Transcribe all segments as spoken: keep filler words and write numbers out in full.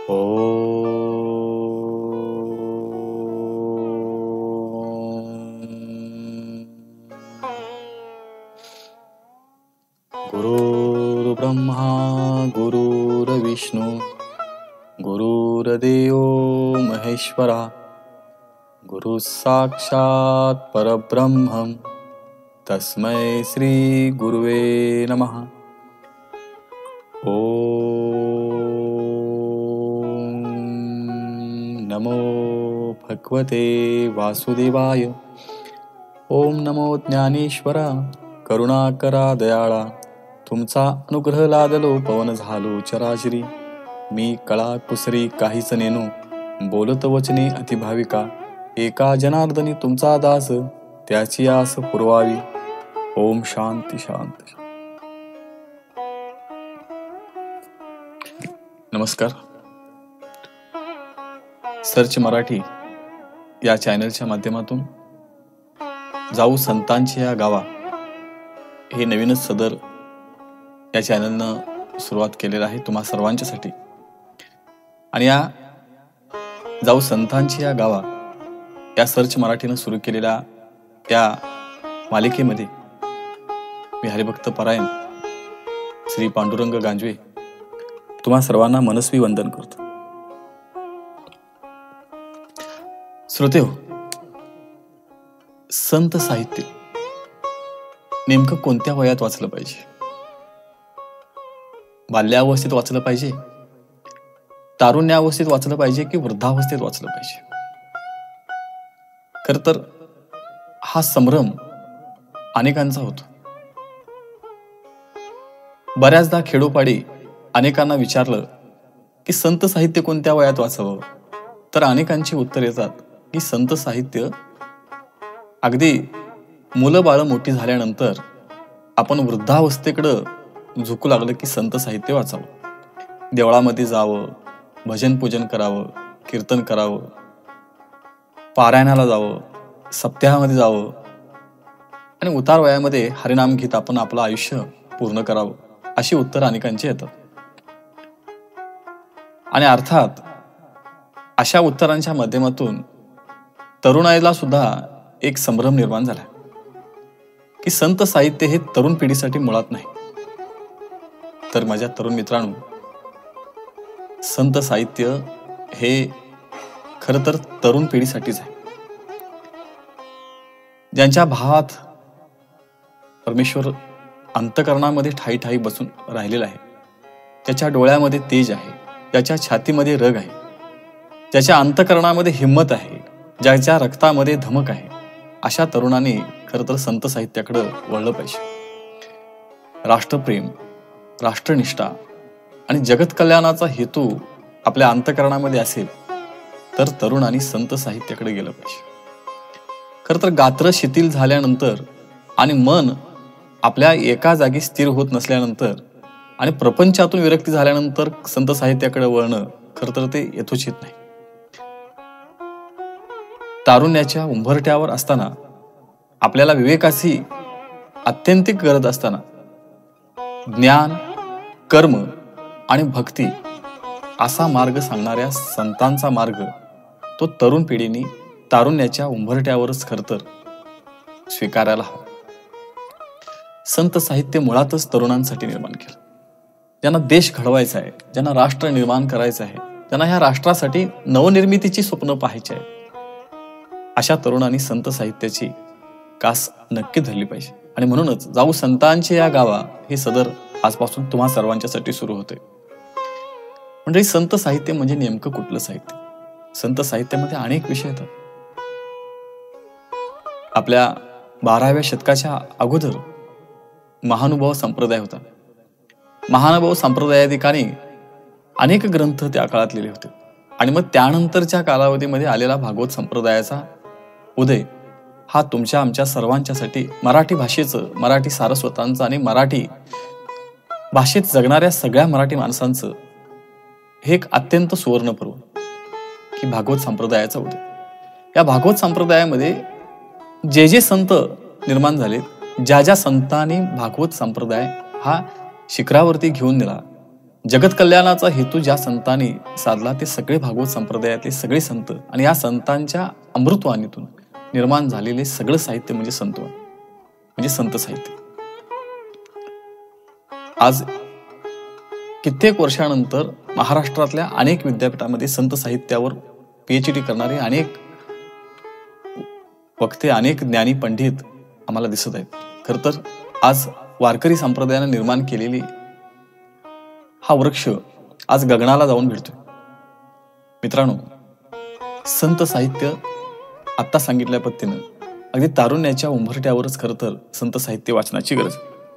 गुरुर्ब्रह्मा गुरुर्विष्णू गुरुर्देव महेश्वरा गुरु साक्षात् परब्रह्म तस्मै श्री गुरुवे नमः। ओम नमो भगवते वासुदेवाय। ओम नमो ज्ञानेश्वरा करुणाकरा दयाळा। तुमचा अनुग्रह लादलो पवन झालो चराचरी। मी कळा कुसरी काहीच नेनो बोलत वचने अतिभाविका। एका जनार्दनी तुमचा दास त्याची आस पुरवावी। ओम शांती शांती। नमस्कार। सर्च मराठी या चॅनलच्या माध्यमातून जाऊ संतांची या गावा हे नवीनच सदर या चॅनलनं सुरुवात केलेलं आहे तुम्हा सर्वांच्यासाठी। आणि या जाऊ संतांची या गावा या सर्च मराठीनं सुरू केलेल्या या मालिकेमध्ये मी हरिभक्त परायण श्री पांडुरंग गांजवे तुम्हा सर्वांना मनस्वी वंदन करतो। श्रोतेहो, संत साहित्य नेमकं कोणत्या वयात वाचलं पाहिजे? बाल्यावस्थेत वाचलं पाहिजे, तारुण्यावस्थेत वाचलं पाहिजे की वृद्धावस्थेत वाचलं पाहिजे? खर तर हा संभ्रम अनेकांचा होतो। बऱ्याचदा खेडोपाडी अनेकांना विचारलं की संत साहित्य कोणत्या वयात वाचावं, तर अनेकांची उत्तर येतात की संत साहित्य अगदी मुलं बाळ मोठी झाल्यानंतर आपण वृद्धावस्थेकडं झुकू लागलं की संत साहित्य वाचावं। देवळामध्ये जावं, भजन पूजन करावं, कीर्तन करावं, पारायणाला जावं, सप्ताहामध्ये जावं आणि उतार वयामध्ये हरिनाम घेत आपण आपलं आयुष्य पूर्ण करावं, अशी उत्तर अनेकांची येतात। आणि अर्थात अशा उत्तरांच्या माध्यमातून तरुणाईला सुद्धा एक संभ्रम निर्माण झाला की संत साहित्य हे तरुण पिढीसाठी मुळात नाही, तर माझ्या तरुण मित्रांनो, संत साहित्य हे खरं तर तरुण पिढीसाठीच आहे। ज्यांच्या भावात परमेश्वर अंतकरणामध्ये ठाई ठाई बसून राहिलेला आहे, ज्याच्या डोळ्यामध्ये तेज आहे, ज्याच्या छातीमध्ये रग आहे, ज्याच्या अंतकरणामध्ये हिम्मत आहे, ज्याच्या रक्तामध्ये धमक आहे, अशा तरुणांनी खरं तर संत साहित्याकडे वळलं पाहिजे। राष्ट्रप्रेम, राष्ट्रनिष्ठा आणि जगत कल्याणाचा हेतू आपल्या अंतकरणामध्ये असेल तर तरुणांनी संत साहित्याकडे गेलं पाहिजे। खरं तर गात्र शिथिल झाल्यानंतर आणि मन आपल्या एका जागी स्थिर होत नसल्यानंतर आणि प्रपंचातून विरक्ती झाल्यानंतर संत साहित्याकडे वळणं खरं तर ते यथोचित नाही। तारुण्याच्या उंबरठ्यावर असताना आपल्याला विवेकाची अत्यंतिक गरज असताना ज्ञान, कर्म आणि भक्ती असा मार्ग सांगणाऱ्या संतांचा मार्ग तो तरुण पिढीने तारुण्याच्या उंबरठ्यावरच खरं तर स्वीकारायला हवा। संत साहित्य मुळातच तरुणांसाठी निर्माण केलं, ज्यांना देश घडवायचा आहे, ज्यांना राष्ट्र निर्माण करायचं आहे, ज्यांना ह्या राष्ट्रासाठी नवनिर्मितीची स्वप्न पाहायची आहे, अशा तरुणांनी संत साहित्याची कास नक्की धरली पाहिजे। आणि म्हणूनच जाऊ संतांचे या गावा हे सदर आजपासून तुम्हा सर्वांच्यासाठी सुरू होते। म्हणजे संत साहित्य म्हणजे नेमकं कुठलं साहित्य? संत साहित्यामध्ये अनेक विषय येतात। आपल्या बाराव्या शतकाच्या अगोदर महानुभाव संप्रदाय होता। महानुभाव संप्रदायाधिकाने अनेक ग्रंथ त्या काळात लिहिले होते। आणि मग त्यानंतरच्या कालावधीमध्ये आलेला भागवत संप्रदायाचा उदय हा तुमच्या आमच्या सर्वांच्यासाठी मराठी भाषेचं, मराठी सारस्वतांचं आणि मराठी भाषेत जगणाऱ्या सगळ्या मराठी माणसांचं हे एक अत्यंत सुवर्ण पर्व की भागवत संप्रदायाचा उदय। या भागवत संप्रदायामध्ये जे जे संत निर्माण झाले, ज्या ज्या संतांनी भागवत संप्रदाय हा शिखरावरती घेऊन नेला, जगत कल्याणाचा हेतू ज्या संतांनी साधला ते सगळे भागवत संप्रदायातले सगळे संत आणि या संतांच्या अमृतवाणीतून निर्माण झालेले सगळं साहित्य म्हणजे संतवाणी, म्हणजे संत साहित्य. आज कित्येक वर्षानंतर महाराष्ट्रातल्या अनेक विद्यापीठामध्ये संत साहित्यावर पीएचडी करणारे अनेक वक्ते, अनेक ज्ञानी पंडित आम्हाला दिसत आहेत. खर तर आज वारकरी संप्रदायाने निर्माण केलेली हा वृक्ष आज गगनाला जाऊन भिडतोय. मित्रांनो, संत साहित्य आता सांगितल्या पद्धतीनं अगदी तारुण्याच्या उंबरठ्यावरच खरं तर संत साहित्य वाचनाची गरज.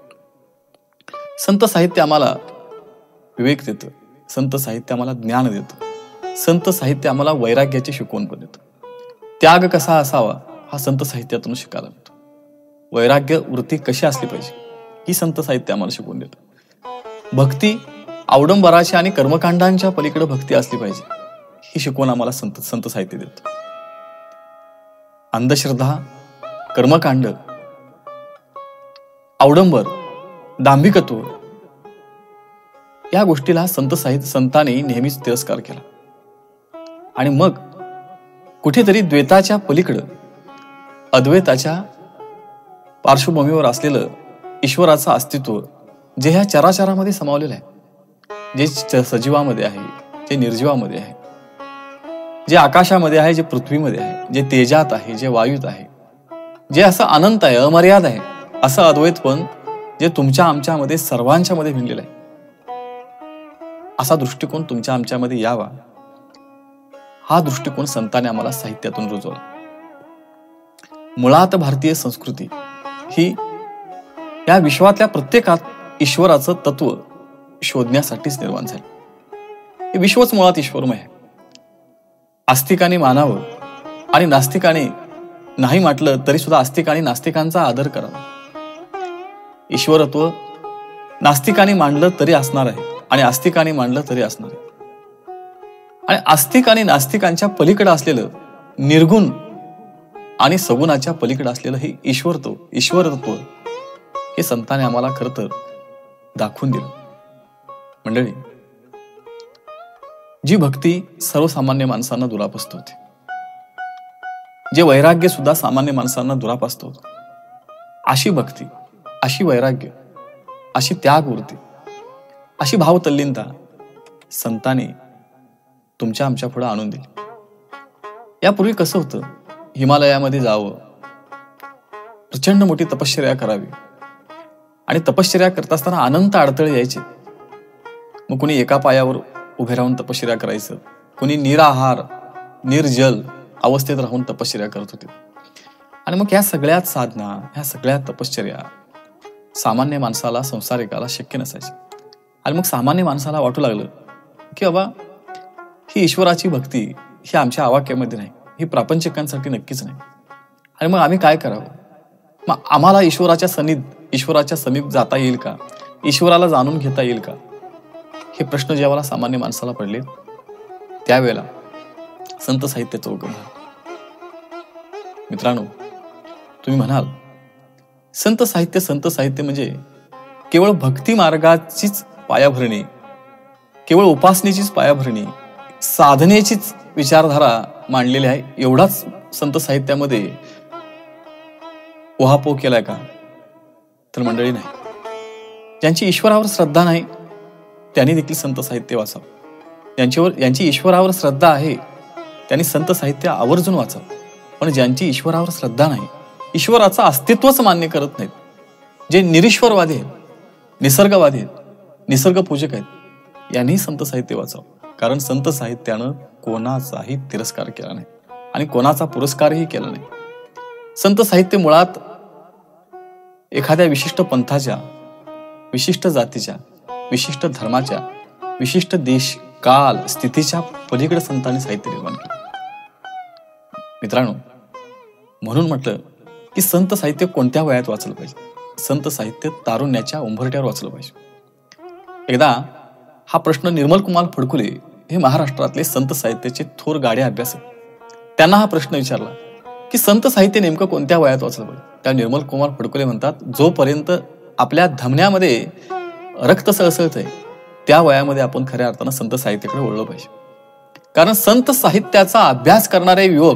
संत साहित्य आम्हाला विवेक देतं, संत साहित्य आम्हाला ज्ञान देतं, संत साहित्य आम्हाला वैराग्याची शिकवण पण देतं. त्याग कसा असावा हा संत साहित्यातून शिकायला मिळतो. वैराग्य वृत्ती कशी असली पाहिजे ही संत साहित्य आम्हाला शिकवून देतं. भक्ती अवडंबराच्या आणि कर्मकांडांच्या पलीकडे भक्ती असली पाहिजे ही शिकवण आम्हाला संत संत साहित्य देतं. अंधश्रद्धा, कर्मकांड, अवडंबर, दांभिकत्व या गोष्टीला संत साहित्य संतांनी नेहमीच तिरस्कार केला. आणि मग कुठेतरी द्वैताच्या पलीकडं अद्वैताच्या पार्श्वभूमीवर असलेलं ईश्वराचं अस्तित्व जे ह्या चराचरामध्ये समावलेलं आहे, जे सजीवामध्ये आहे, जे निर्जीवामध्ये आहे, जे आकाशामध्ये आहे, जे पृथ्वीमध्ये आहे, जे तेजात आहे, जे वायूत आहे, जे असं अनंत आहे, अमर्याद आहे, असं अद्वैतपण जे तुमच्या आमच्यामध्ये सर्वांच्या मध्ये भिनलेलं आहे, असा दृष्टिकोन तुमच्या आमच्यामध्ये यावा हा दृष्टिकोन संतांनी आम्हाला साहित्यातून रुजवला. मुळात भारतीय संस्कृती ही या विश्वातल्या प्रत्येकात ईश्वराचं तत्व शोधण्यासाठीच निर्माण झाली. हे विश्वच मुळात ईश्वरमय आहे. आस्तिकाने मानावं आणि नास्तिकाने नाही म्हटलं तरी सुद्धा आस्तिक आणि नास्तिकांचा आदर करावा. ईश्वरत्व नास्तिकाने मांडलं तरी असणार आहे आणि आस्तिकाने मांडलं तरी असणार आहे. आणि आस्तिक आणि नास्तिकांच्या पलीकडे असलेलं निर्गुण आणि सगुणाच्या पलीकडे असलेलं हे ईश्वरत्व ईश्वरत्व हे संतांनी आम्हाला खरं तर दाखवून दिलं. मंडळी, जी भक्ती सर्वसामान्य माणसांना दुरापास्त होते, जे वैराग्य सुद्धा सामान्य माणसांना दुरापास्त होत, अशी भक्ती, अशी वैराग्य, अशी त्यागवृत्ती, अशी भावतल्लीनता संतांनी तुमच्या आमच्या पुढे आणून दिली. यापूर्वी कसं होतं, हिमालयामध्ये जावं, प्रचंड मोठी तपश्चर्या करावी आणि तपश्चर्या करत असताना अनंत अडथळे यायचे. मग कोणी एका पायावर उभे राहून तपश्चर्या करायचं, कोणी निराहार निर्जल अवस्थेत राहून तपश्चर्या करत होते. आणि मग या सगळ्यात साधना, ह्या सगळ्या तपश्चर्या सामान्य माणसाला, संसारिकाला शक्य नसायची. आणि मग सामान्य माणसाला वाटू लागलं की बाबा ही ईश्वराची भक्ती ही आमच्या आवाक्यामध्ये नाही, ही प्रापंचिकांसाठी नक्कीच नाही. आणि मग आम्ही काय करावं? मग आम्हाला ईश्वराच्या सन्निध ईश्वराच्या समीप जाता येईल का? ईश्वराला जाणून घेता येईल का? हे प्रश्न जेव्हा सामान्य माणसाला पडले त्यावेळेला संत साहित्याचा उगम झाला. मित्रांनो, तुम्ही म्हणाल संत साहित्य संत साहित्य म्हणजे केवळ भक्ती मार्गाचीच पायाभरणी, केवळ उपासनेचीच पायाभरणी, साधनेचीच विचारधारा मांडलेली आहे, एवढाच संत साहित्यामध्ये उहापोह केलाय का? तर मंडळी, नाही. ज्यांची ईश्वरावर श्रद्धा नाही त्यांनी देखील संत साहित्य वाचावं. ज्यांच्यावर ज्यांची ईश्वरावर श्रद्धा आहे त्यांनी संत साहित्य आवर्जून वाचावं. पण ज्यांची ईश्वरावर श्रद्धा नाही, ईश्वराचं अस्तित्वच मान्य करत नाहीत, जे निरीश्वरवादी आहेत, निसर्गवादी आहेत, निसर्गपूजक आहेत, यांनी संत साहित्य वाचावं. कारण संत साहित्यानं कोणाचाही तिरस्कार केला नाही आणि कोणाचा पुरस्कारही केला नाही. संत साहित्य मुळात एखाद्या विशिष्ट पंथाच्या, विशिष्ट जातीच्या, विशिष्ट धर्माच्या, विशिष्ट देश काल स्थितीच्या पलीकडे संतांनी साहित्य निर्माण केलं. मित्रांनो, म्हणून म्हटलं की संत साहित्य कोणत्या वयात वाचलं पाहिजे? संत साहित्य तारुण्याच्या उंबरठ्यावर वाचलं पाहिजे. एकदा हा प्रश्न निर्मल कुमार फडकुले हे महाराष्ट्रातले संत साहित्याचे थोर गाडे अभ्यासक, त्यांना हा प्रश्न विचारला की संत साहित्य नेमकं कोणत्या वयात वाचलं पाहिजे? त्या निर्मल कुमार फडकुले म्हणतात, जोपर्यंत आपल्या धमन्यामध्ये रक्त सळसळतंय त्या वयामध्ये आपण खऱ्या अर्थानं संत साहित्याकडे वळलो पाहिजे. कारण संत साहित्याचा अभ्यास करणारे युवक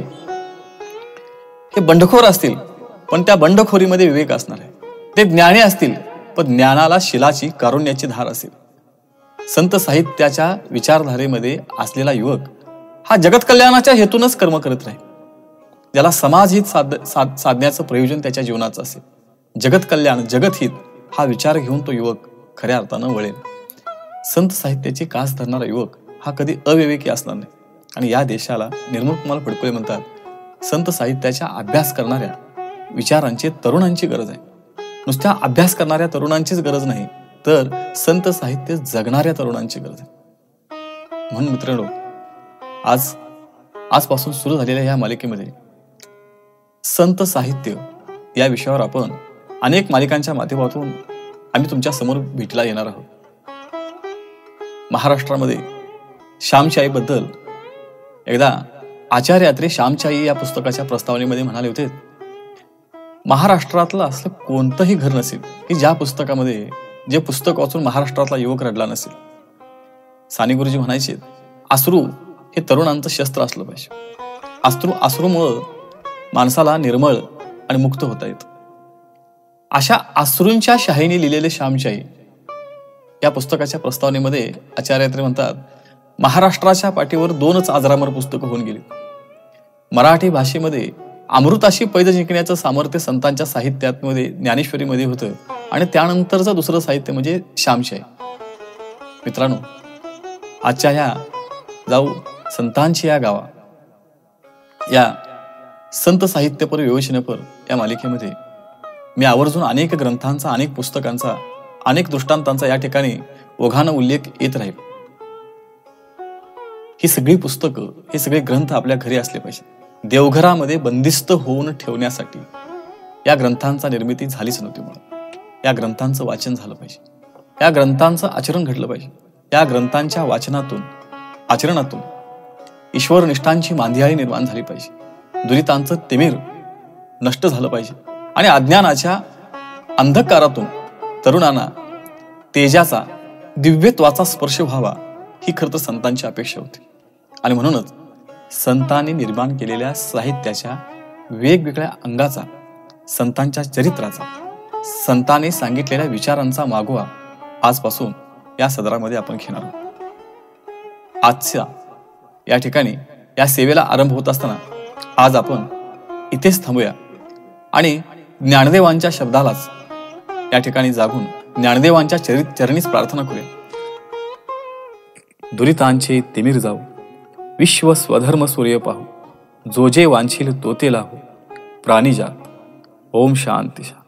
हे बंडखोर असतील, पण त्या बंडखोरीमध्ये विवेक असणार आहे. ते ज्ञानी असतील, पण ज्ञानाला शिलाची कारुण्याची धार असेल. संत साहित्याच्या विचारधारेमध्ये असलेला युवक हा जगत कल्याणाच्या हेतूनच कर्म करत राहील. ज्याला समाजहित साध साध साधण्याचं प्रयोजन त्याच्या जीवनाचं असेल. जगत कल्याण, जगतहित हा विचार घेऊन तो युवक खऱ्या अर्थानं वळेल. संत साहित्याची कास धरणारा युवक हा कधी अविवेकी असणार नाही. आणि या देशाला निर्मल कुमार फडकुले म्हणतात, संत साहित्याच्या अभ्यास करणाऱ्या विचारांची तरुणांची गरज आहे. नुसत्या अभ्यास करणाऱ्या तरुणांचीच गरज नाही, तर संत साहित्य जगणाऱ्या तरुणांची गरज आहे. म्हणून मित्रांनो, आज आजपासून सुरू झालेल्या या मालिकेमध्ये संत साहित्य या विषयावर आपण अनेक मालिकांच्या माध्यमातून आम्ही तुमच्या समोर भेटीला येणार आहोत. महाराष्ट्रामध्ये श्यामची बद्दल एकदा आचार्य अत्रे श्यामची आई या पुस्तकाच्या प्रस्तावनेमध्ये म्हणाले होते, महाराष्ट्रातलं असलं कोणतंही घर नसेल की ज्या पुस्तकामध्ये जे पुस्तक वाचून महाराष्ट्रातला युवक रडला नसेल. साने गुरुजी म्हणायचे, अश्रू हे तरुणांचं शस्त्र असलं पाहिजे. अश्रू अश्रूमुळं माणसाला निर्मळ आणि मुक्त होता येतं. अशा अश्रूंच्या शाहीने लिहिलेले श्यामची आई या पुस्तकाच्या प्रस्तावनेमध्ये आचार्य अत्रे म्हणतात, महाराष्ट्राच्या पाठीवर दोनच आजरामर पुस्तकं होऊन गेली. मराठी भाषेमध्ये अमृताशी पैज जिंकण्याचं सामर्थ्य संतांच्या साहित्यामध्ये ज्ञानेश्वरीमध्ये होतं, आणि त्यानंतरचं दुसरं साहित्य म्हणजे श्यामची आई. मित्रांनो, आजच्या ह्या जाऊ संतांची या गावा या संत साहित्यपर विवेचनपर या मालिकेमध्ये मी आवर्जून अनेक ग्रंथांचा, अनेक पुस्तकांचा, अनेक दृष्टांतांचा या ठिकाणी ओघानं उल्लेख येत राहील. ही सगळी पुस्तकं, हे सगळे ग्रंथ आपल्या घरी असले पाहिजे. देवघरामध्ये बंदिस्त होऊन ठेवण्यासाठी या ग्रंथांचा निर्मिती झालीच नव्हती. म्हणून या ग्रंथांचं वाचन झालं पाहिजे, या ग्रंथांचं आचरण घडलं पाहिजे. या ग्रंथांच्या वाचनातून, आचरणातून ईश्वरनिष्ठांची मांदियाळी निर्माण झाली पाहिजे. दुरितांचं तिमिर नष्ट झालं पाहिजे, आणि अज्ञानाच्या अंधकारातून तरुणांना तेजाचा, दिव्यत्वाचा स्पर्श व्हावा, ही खरं तर संतांची अपेक्षा होती. आणि म्हणूनच संतांनी निर्माण केलेल्या साहित्याच्या वेगवेगळ्या अंगाचा, संतांच्या चरित्राचा, संतांनी सांगितलेल्या विचारांचा मागोवा आजपासून या सदरामध्ये आपण घेणार आहोत. आजच्या या ठिकाणी या सेवेला आरंभ होत असताना आज आपण इथेच थांबूया आणि ज्ञानदेवांच्या शब्दालाच या ठिकाणी जागून ज्ञानदेवांच्या चरित चरणीच प्रार्थना करूया. दुरितांचे तिमिर जाऊ, विश्व स्वधर्म सूर्य पाहू, जो जे वांछील तो ते लाहो, प्राणी जात. ओम शांती.